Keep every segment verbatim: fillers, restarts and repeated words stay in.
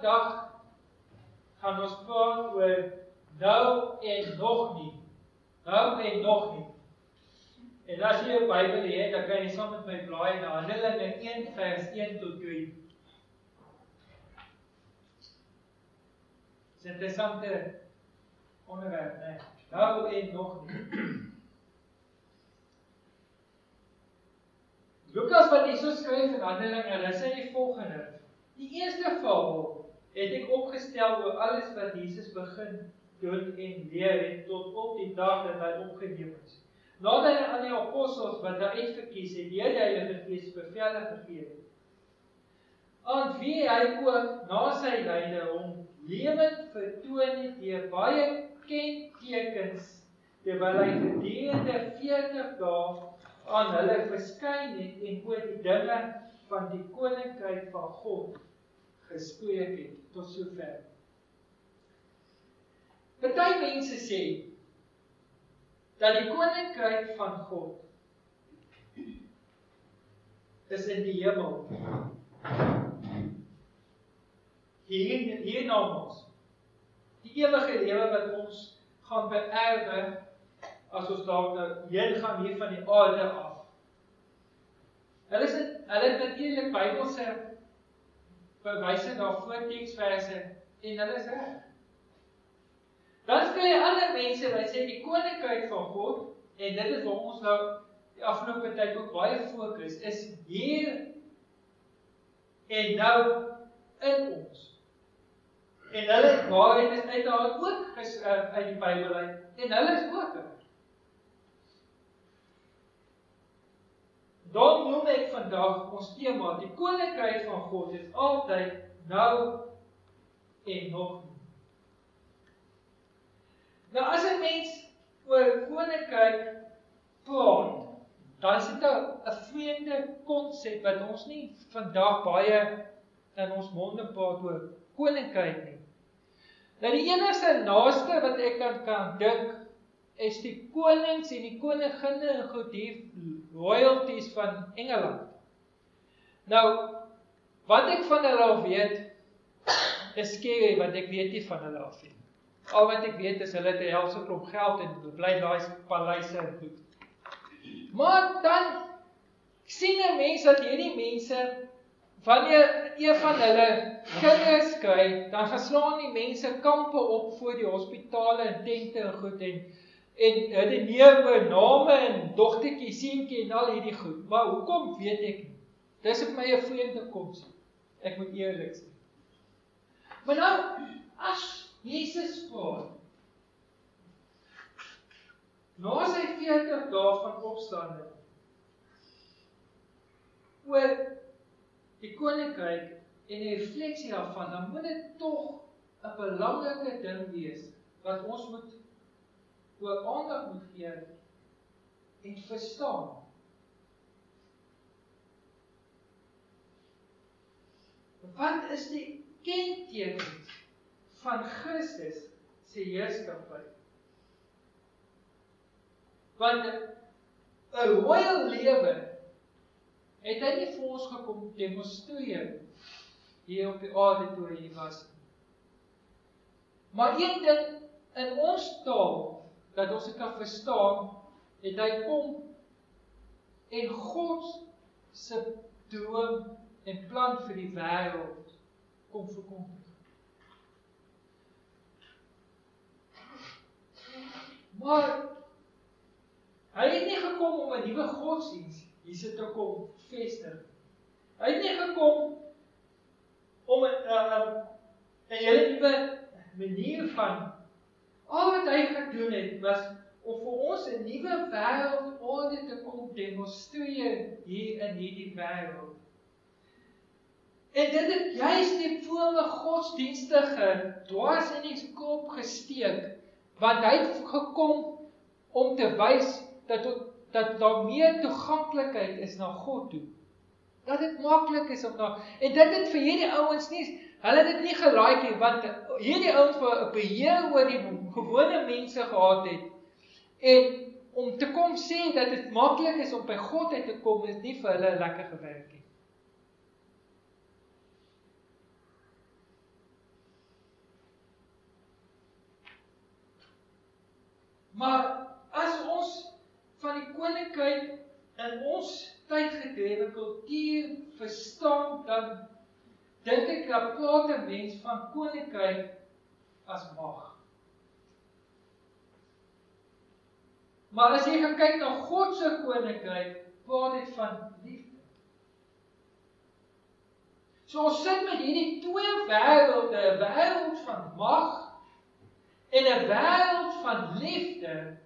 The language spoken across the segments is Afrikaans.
vandag gaan ons praat oor nou en nog nie. Nou en nog nie. En as jy jou Bybel het, dan kan jy saam met my blaai na Handelinge een vers een tot twee. Dis 'n interessante onderwerp, né? Nou en nog nie. Lukas wat hier so skryf in Handelinge, hulle sê die volgende. Die eerste fabel het ek opgestel oor alles wat Jesus begin doen en leer het tot op die dag dat hy opgeneem is. Nadat hy aan die apostels wat hy uitverkies het, deur die Heilige Gees bevele gegee het, aan wie hy ook na sy lyde hom lewend vertoon het deur baie kentekens, terwyl hy gedurende veertig dae aan hulle verskyn het en oor die dinge van die koninkryk van God gespreek het, tot sover. Party mense sê dat die koninkryk van God is in die hemel. Hier, hier na ons. Die ewige lewe wat ons gaan beerwe as ons daar nou heen gaan hier van die aarde af. Hulle is hulle het natuurlik Bybelse verwyse na voorteksverse en hulle is reg. Dan kry jy ander mense wat sê die koninkryk van God, en dit is waar ons nou die afgelope tyd ook baie fokus, is hier en nou in ons. En hulle waarheid is uiteraard ook geskryf uit die Bybel uit, en hulle is ook er. Dan noem ek vandag ons tema, die koninkryk van God is altyd nou en nog nie. Nou as 'n mens oor koninkryk praat, dan is dit 'n vreemde konsep wat ons nie vandag baie in ons monde praat oor koninkryk nie. Nou die enigste naaste wat ek kan kan dink is die konings en die koninginne en goed hier royalties van Engeland. Nou, wat ek van hulle al weet, is scary, want ek weet nie van hulle af nie. Al wat ek weet is, hulle het 'n helse klomp geld en bly daai paleise en goed. Maar dan sien 'n mens dat hierdie mense, wanneer een van hulle kinders kry, dan geslaan die mense kampe op voor die hospitale en tente en goed en en hulle neem name en dogtertjie, seentjie en al hierdie goed. Maar hoekom weet ek nie? Dis op my 'n vreemde konsep. Ek moet eerlik sê. Maar nou, as Jesus praat, na sy veertig dae van opstanding, oor die koninkryk en die refleksie daarvan, dan moet dit tog 'n belangrike ding wees, wat ons moet oor aandag moet gee en verstaan. Wat is die kentekens van Christus se heerskappy? Want 'n royal lewe het hy nie vir ons gekom demonstreer hier op die aarde toe hy was. Maar een ding in ons taal dat ons dit kan verstaan, het hy kom en God se droom en plan vir die wêreld kom verkondig. Maar hy het nie gekom om 'n nuwe godsdienst hier te kom vestig. Hy het nie gekom om 'n 'n 'n hele nuwe manier van al wat hy gedoen het, was om vir ons 'n nuwe wêreldorde te kom demonstreer hier in hierdie wêreld. En dit het juist die vorige godsdienstige dwars in die kop gesteek, want hy het gekom om te wys dat, dat daar meer toeganklikheid is na God toe. Dat dit maklik is om na, en dit het vir hierdie ouens nie, hulle het dit nie gelike nie, want hierdie ouens vir 'n beheer oor die gewone mense gehad het, en om te kom sê dat dit maklik is om by God uit te kom, is nie vir hulle lekker gewerk nie. Maar as ons van die koninkryk in ons tydgedrewe kultuur verstaan, dan dink ek dat praat 'n mens van koninkryk as mag. Maar as jy gaan kyk na God se koninkryk, praat dit van liefde. So ons sit met hierdie twee wêrelde, 'n wêreld van mag en 'n wêreld van liefde,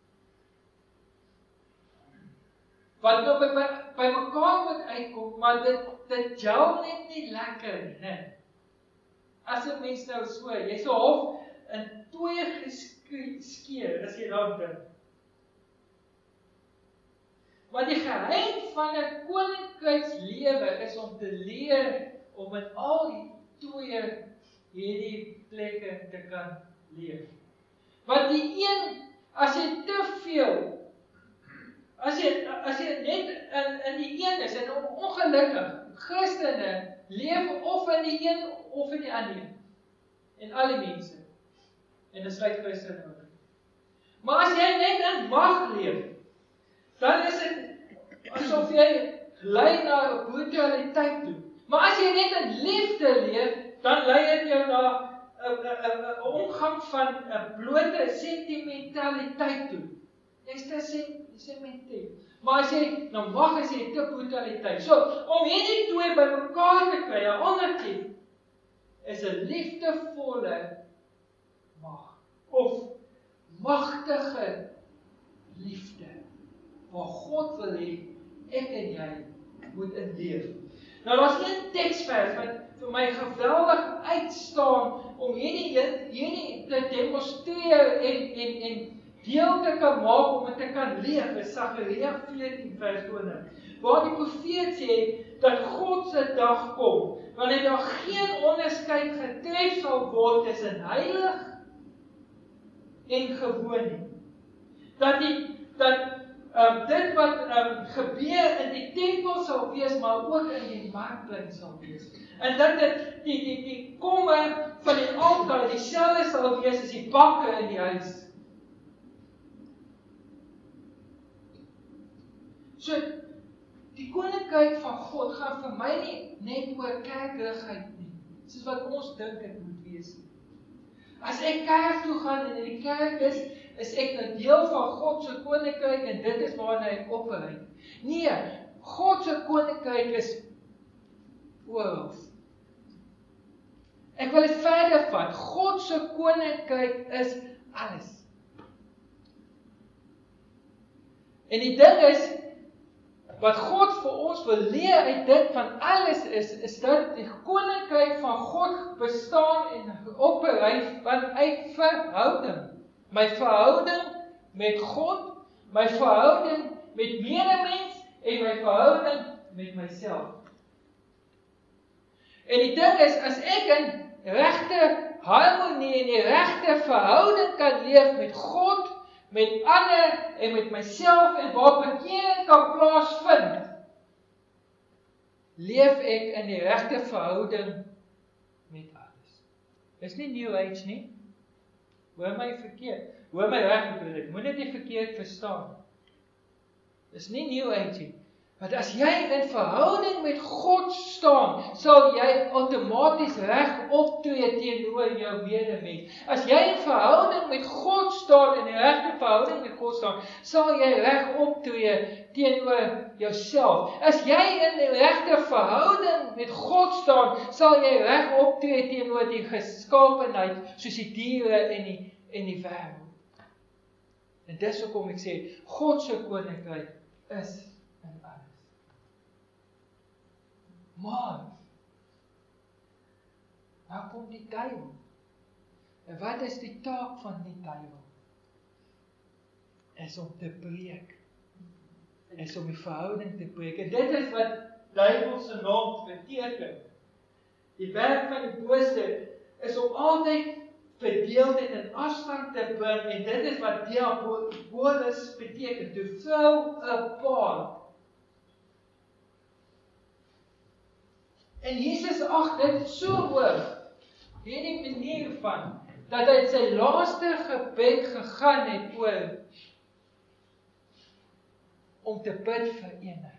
wat nou by, by, by mekaar moet uitkom, maar dit, dit gel net nie lekker nie, né? As 'n mens nou so, jy so half in twee geskeer, as jy daaraan dink. Want die geheim van 'n koninkrykslewe is om te leer om in al die twee hierdie plekke te kan leef. Want die een, as jy te veel, as jy, as jy net in, in die een is, en ongelukkig, Christene leef of in die een of in die ander. En al die mense. En dit sluit Christene ook. Maar as jy net in mag leef, dan is dit asof jy lei na 'n brutaliteit toe. Maar as jy net in liefde leef, dan lei dit jou na 'n omgang van 'n blote sentimentaliteit toe. Jy's te sentimenteel. Maar as jy nou mag as jy te brutaliteit. So, om hierdie twee bymekaar te kry, 'n ondertitel, is 'n liefdevolle mag. Of magtige liefde. Waar God wil hê, ek en jy moet in leef. Nou, daar's een teksvers wat vir my geweldig uitstaan om hierdie hierdie te demonstreer en en en deel te kan maak om dit te kan leef. Is Sagaria veertien vers twintig. Waar die profeet sê dat God se dag kom, wanneer daar geen onderskeid getref sal word tussen heilig en gewoon nie. Dat die dat Um, dit wat um, gebeur in die tempel sal wees, maar ook in die markplein sal wees. En dat dit die, die, die komme van die altaar dieselfde sal wees as die bakke in die huis. So, die koninkryk van God gaan vir my nie net oor kerklikheid nie, soos wat ons dink dit moet wees. As ek kerk toe gaan en in die kerk is, is ek 'n deel van God se koninkryk en dit is waarna ek opereer. Nee, God se koninkryk is oral. Ek wil dit verder vat. God se koninkryk is alles. En die ding is, wat God vir ons wil leer uit dit van alles is, is dat die koninkryk van God bestaan en opereer vanuit verhouding. My verhouding met God, my verhouding met medemens en my verhouding met myself. En die ding is, as ek in regte harmonie en die regte verhouding kan leef met God, met ander en met myself en waar bekering kan plaasvind, leef ek in die regte verhouding met alles. Dis nie New Age nie. Hoor my verkeerd. Hoor my reg bedoel ek. Moet dit nie verkeerd verstaan. Dis nie New Age nie. Want as jy in verhouding met God staan, sal jy outomaties reg optree teenoor jou medemens. As jy in verhouding met God staan, in die regte verhouding met God staan, sal jy reg optree teenoor jouself. As jy in die regte verhouding met God staan, sal jy reg optree teenoor die geskaapenheid, soos die diere en die en die wêreld. En dis hoekom ek sê, God se koninkryk is in alles. Maar, nou kom die duiwel. En wat is die taak van die duiwel? Is om te breek. Is om die verhouding te breek. En dit is wat duiwel se naam beteken. Die werk van die bose is om altyd verdeeldheid en afstand te bring, en dit is wat diabolus beteken, to throw apart. En Jesus ag dit so hoog, hierdie manier van dat hy sy laaste gebed gegaan het oor om te bid vir eenheid.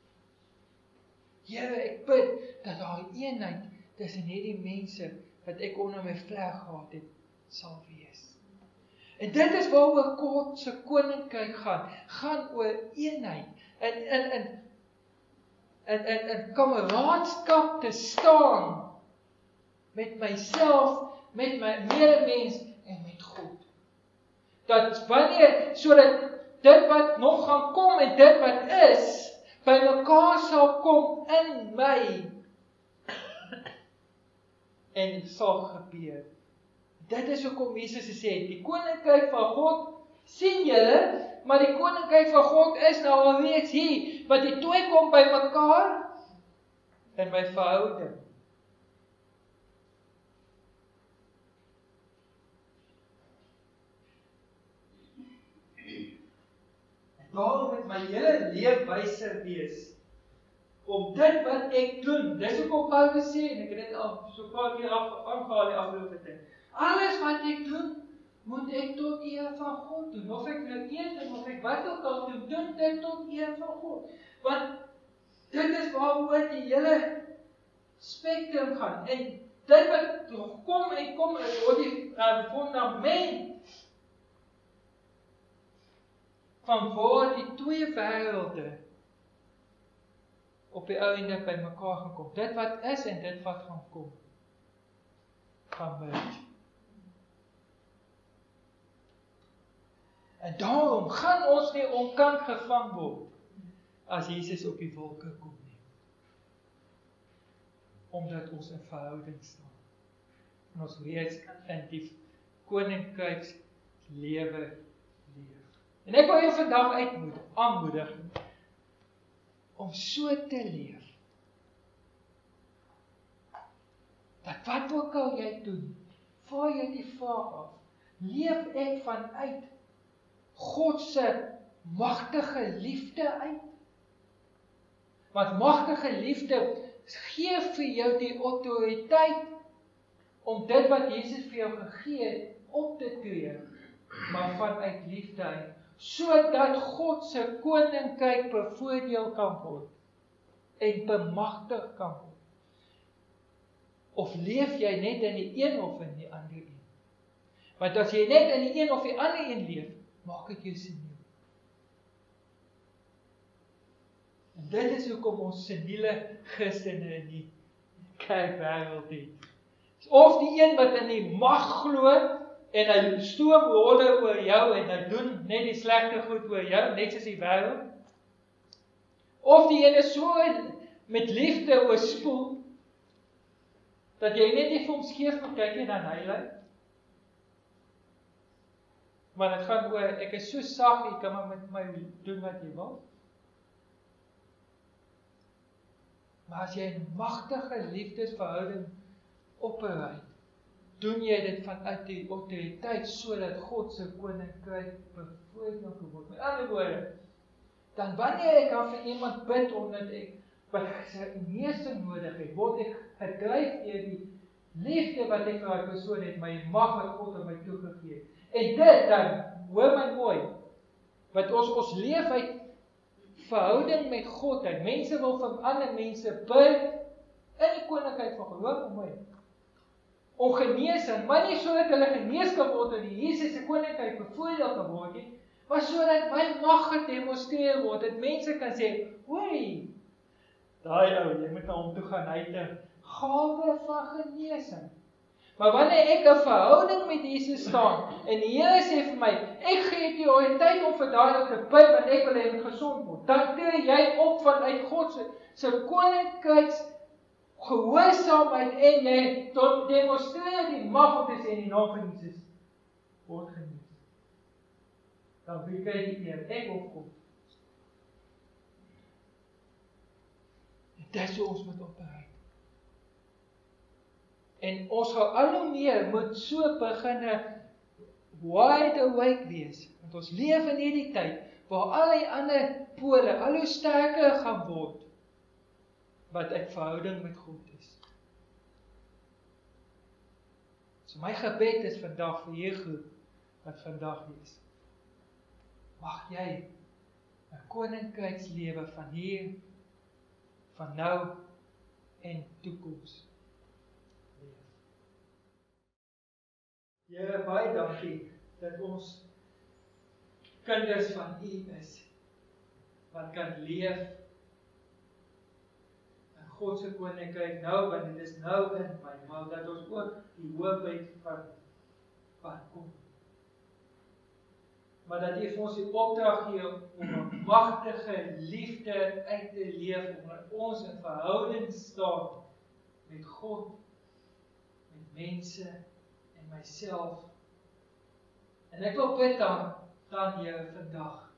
Here, ek bid dat daar eenheid tussen hierdie mense wat ek onder my vleg gehad het, sal wees. En dit is waaroor God se koninkryk gaan, gaan oor eenheid, in in in in in, in kameraadskap te staan met myself, met my medemens en met God. Dat wanneer, sodat dit wat nog gaan kom en dit wat is, by mekaar sal kom in my en sal gebeur. Dit is hoekom Jesus gesê het, die koninkryk van God sien julle, maar die koninkryk van God is nou alreeds hier, wat die twee kom by mekaar in my verhouding. Daarom moet my hele leefwyse wees, om dit wat ek doen, dis hoekom Paulus sê, en ek het dit al so 'n paar keer af, aangehaal die afgelope tyd, alles wat ek doen, moet ek tot eer van God doen, of ek nou eet, of ek wat ook al doen, doen dit tot eer van God, want dit is waaroor die hele spektrum gaan, en dit wat kom en kom, is oor die uh, fundament, van waar die twee wêrelde op die einde by mekaar gaan kom. Dit wat is en dit wat gaan kom, gaan merge. En daarom gaan ons nie onkant gevang word, as Jesus op die wolke kom nie. Omdat ons in verhouding staan. En ons reeds in die koninkryks lewe leef. En ek wil jou vandag uitmoedig, aanmoedig, om so te leef, dat wat ook al jy doen, voor jy die vraag af, leef ek vanuit God se magtige liefde uit? Want magtige liefde gee vir jou die autoriteit om dit wat Jesus vir jou gegee het op te tree, maar vanuit liefde uit, sodat God se koninkryk bevoordeel kan word en bemagtig kan word. Of leef jy net in die een of in die ander een? Want as jy net in die een of die ander een leef, maak dit jou seniel. En dit is hoekom ons seniele Christene in die kerkwêreld het. Of die een wat in die mag glo, en hy stoom rolle oor jou, en hy doen net die slegte goed oor jou, net soos die wêreld. Of die ene so met liefde oorspoel, dat jy net nie vir hom skeef moet kyk en dan hy lyk. Maar dit gaan oor, ek is so sag, jy kan maar met my doen wat jy wil. Maar as jy 'n magtige liefdesverhouding operate, doen jy dit vanuit die autoriteit, sodat God se koninkryk bevoordeel kan word. Met ander woorde, dan wanneer ek aan vir iemand bid, omdat ek wat sy genesing nodig het, word ek gedryf deur die liefde wat ek vir daai persoon het, my mag wat God aan my toegegee het. En dit dan, hoor my mooi, wat ons ons leef uit verhouding met God, en mense wil vir ander mense bid, in die koninkryk van geloof, mooi, om genesing, maar nie sodat hulle genees kan word in die Jesus se koninkryk bevoordeel kan word nie, maar sodat my mag gedemonstreer word, dat mense kan sê, oei, daai ou, jy moet na hom toe gaan, hy het 'n gawe van genesing. Maar wanneer ek 'n verhouding met Jesus staan, en die Here sê vir my, ek gee die autoriteit om vir daai ou te bid, want ek wil hy moet gesond word, dan tree jy op vanuit God se, se koninkryks gehoorsaamheid, en jy demonstreer die mag om te sê in die naam van Jesus word genees. Dan wie kry die eer, ek of God? En dis hoe ons moet operate. En ons gaan al hoe meer moet so beginne wide awake wees, want ons leef in hierdie tyd waar al die ander pole al hoe sterker gaan word, wat uit verhouding met God is. So my gebed is vandag vir hierdie groep wat vandag is. Mag jy 'n koninkrykslewe van hier, van nou en toekoms leef. Here, baie dankie dat ons kinders van U is, wat kan leef in God se koninkryk nou, want dit is nou in my, maar dat ons ook die hoop het van wat kom. Maar dat U vir ons die opdrag gee om 'n magtige liefde uit te leef, omdat ons in verhouding staan met God, met mense en myself. En ek wil bid dan, dan Here vandag,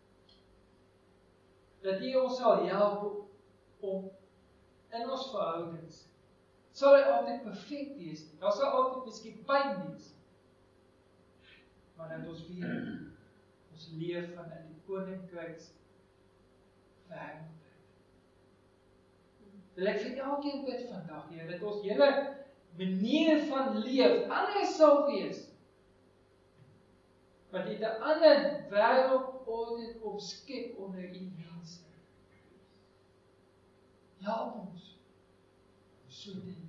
dat U ons sal help om in ons verhoudings, sal hy altyd perfek wees, daar sal altyd miskien pyn wees, maar dat ons weet, ons leef vanuit die koninkryks wêreld. Wil ek vir elkeen bid vandag, Here, dat ons hele manier van leef anders sal wees, want U het 'n ander wêreldorde omskep onder U mense. Help ons, so te